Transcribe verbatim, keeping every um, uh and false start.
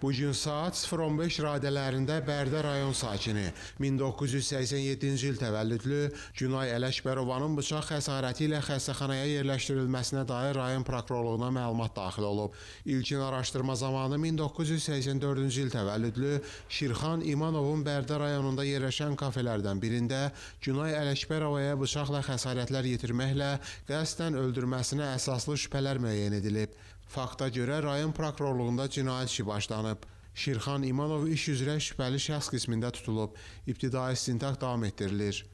Bugün saat sıfır on beş radələrində Bərdə rayon sakini min doqquz yüz səksən yeddinci il təvəllüdlü Günay Ələkbərovanın bıçaq xəsarəti ilə xəstəxanaya yerləşdirilməsinə dair rayon prokurorluğuna məlumat daxil olub. İlkin araşdırma zamanı min doqquz yüz səksən dördüncü il təvəllüdlü Şirxan İmanovun Bərdə rayonunda yerləşən kafelərdən birində Günay Ələkbərovaya bıçaqla xəsarətlər yetirməklə qəsdən öldürməsinə əsaslı şübhələr müəyyən edilib. Fakta görə rayon prokurorluğunda cinayət işi başlanıb. Şirxan İmanov iş üzrə şübhəli şəxs qismində tutulub. İbtidai istintaq davam etdirilir.